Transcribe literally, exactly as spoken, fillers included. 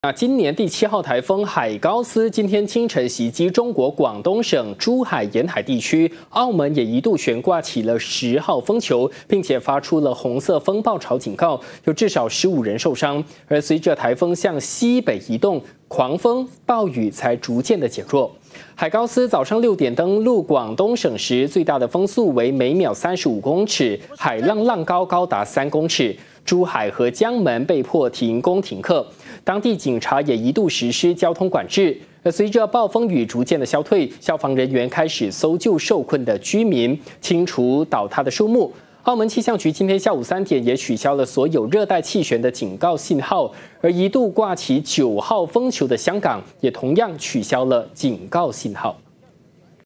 那今年第七号台风海高斯今天清晨袭击中国广东省珠海沿海地区，澳门也一度悬挂起了十号风球，并且发出了红色风暴潮警告，有至少十五人受伤。而随着台风向西北移动，狂风暴雨才逐渐的减弱。海高斯早上六点登陆广东省时，最大的风速为每秒三十五公尺，海浪浪高高达三公尺。珠海和江门被迫停工停课，当地警察也一度实施交通管制。而随着暴风雨逐渐的消退，消防人员开始搜救受困的居民，清除倒塌的树木。澳门气象局今天下午三点也取消了所有热带气旋的警告信号，而一度挂起九号风球的香港也同样取消了警告信号。